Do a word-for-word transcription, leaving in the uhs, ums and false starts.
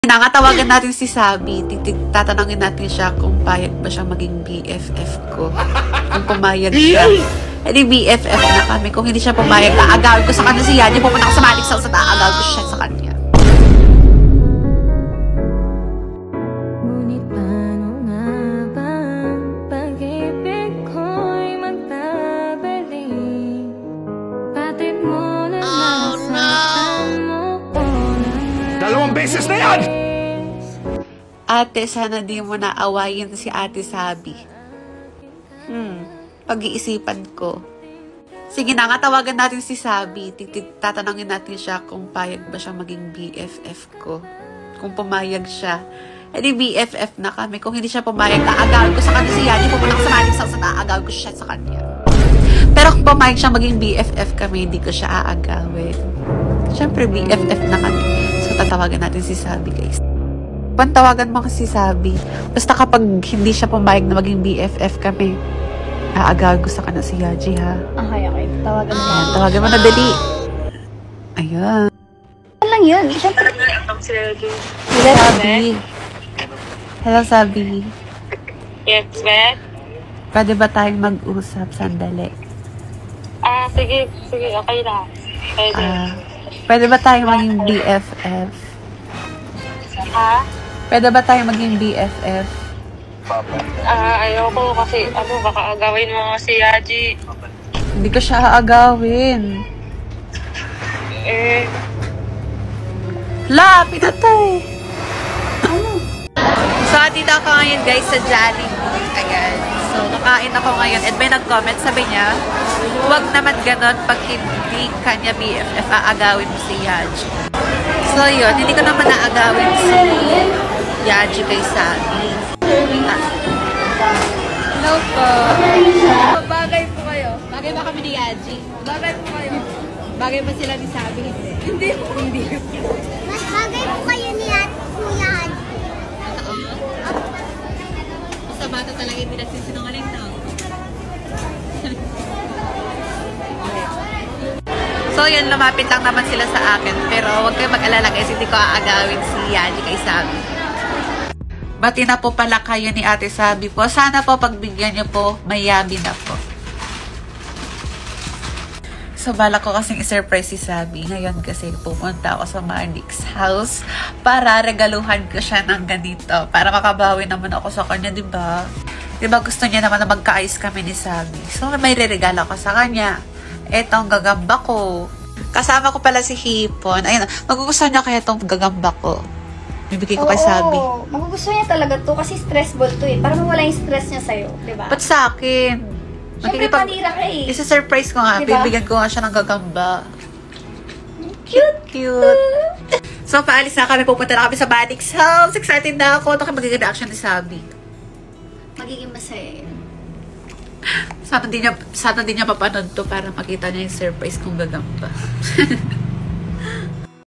Nakatawagan natin si Sabi. Titig, tatanungin natin siya kung payag ba siya maging B F F ko. Kung pumayag siya. Eh di B F F na kami. Kung hindi siya pumayag, aagawin ko sa kanya si Yanni. Pupunta ko sa Magic Cells at aagawin ko siya sa kanya. Ngunit paano nga bang pag-ibig ko'y magtabalik? Patid mo na nasaktan mo ko na Dalawang beses na yan! Ate, sana di mo naawayin si Ate Sabi. Hmm, pag-iisipan ko. Sige na, nga tawagan natin si Sabi. Titig, tatanungin natin siya kung payag ba siya maging B F F ko. Kung pumayag siya. Eh di B F F na kami. Kung hindi siya pumayag, aagawin ko sa kanya si Yanni. Pupunta ko sa Magic Cells at aagawin ko siya sa kanya. Pero kung pumayag siya maging B F F kami, hindi ko siya aagawin. Siyempre, B F F na kami. So, tatawagan natin si Sabi, guys. Pantawagan mo kasi Sabi. Basta kapag hindi siya pumayag na maging B F F kami, aagawin ko sa kanya si Yaji, ha? Okay, okay. Tawagan mo. Ayan, tawagan mo na dali. Ayan. Ano lang yun? Siyempre. Sabi. Hello, Sabi. Yes, Beth? Pwede ba tayong mag-usap sandali? Ah, sige, sige, okay lang. Pwede. Ah, pwede ba tayong maging B F F? Ha? Pwede ba tayong maging B F F? Ah, ayoko kasi, ano, baka agawin mo si Yaji. Hindi ko siya aagawin. Eh, La, pinatay! So, dito ako ngayon guys sa Jollibee. Ayan. So, kakain ako ngayon. And may nag-comment, sabi niya, huwag naman ganon pag hindi kanya B F F, aagawin mo si Yaji. So, yun. Hindi ko naman naagawin si Yaji kay Sabi. Ah. Hello po. Bagay po kayo. Bagay ba kami ni Yaji? Bagay po kayo. Bagay ba sila ni Sabi? Hindi. Hindi po. Hindi. Mas bagay po kayo ni Ate Kuya Haji. Sa bata talaga hindi nagsisinungaling na. So yun, lumapit lang naman sila sa akin. Pero huwag kayong mag-alala guys, hindi ko aagawin si Yaji kay Sabi. Bati na po pala kayo ni Ate Sabi po. Sana po pagbigyan niyo po, mayabi na po. So, bala ko kasing i-surprise si Sabi. Ngayon kasi pupunta ako sa Marnix house para regaluhan ko siya ng ganito. Para makabawi naman ako sa kanya, diba? Diba gusto niya naman na magka-ayos kami ni Sabi. So, may re-regalo ko sa kanya. Ito ang gagamba ko. Kasama ko pala si Hipon. Ayun, magugustuhan niya kaya itong gagamba ko. Bibigay ko kay Sabi. Oo, magugustuhan niya talaga to kasi stress ball to eh. Para mawala yung stress niya sa'yo, diba? Ba't sa akin? Siyempre, panira ka eh. Isa-surprise ko nga. Diba? Bibigyan ko nga siya ng gagamba. Cute! Cute! So, paalis na kami. Pupunta na kami sa Manix House. Excited na ako. Ito kayo magiging reaction ni Sabi. Magiging masaya yun. Sana di niya, sana di niya papanood to para makita niya yung surprise kong gagamba.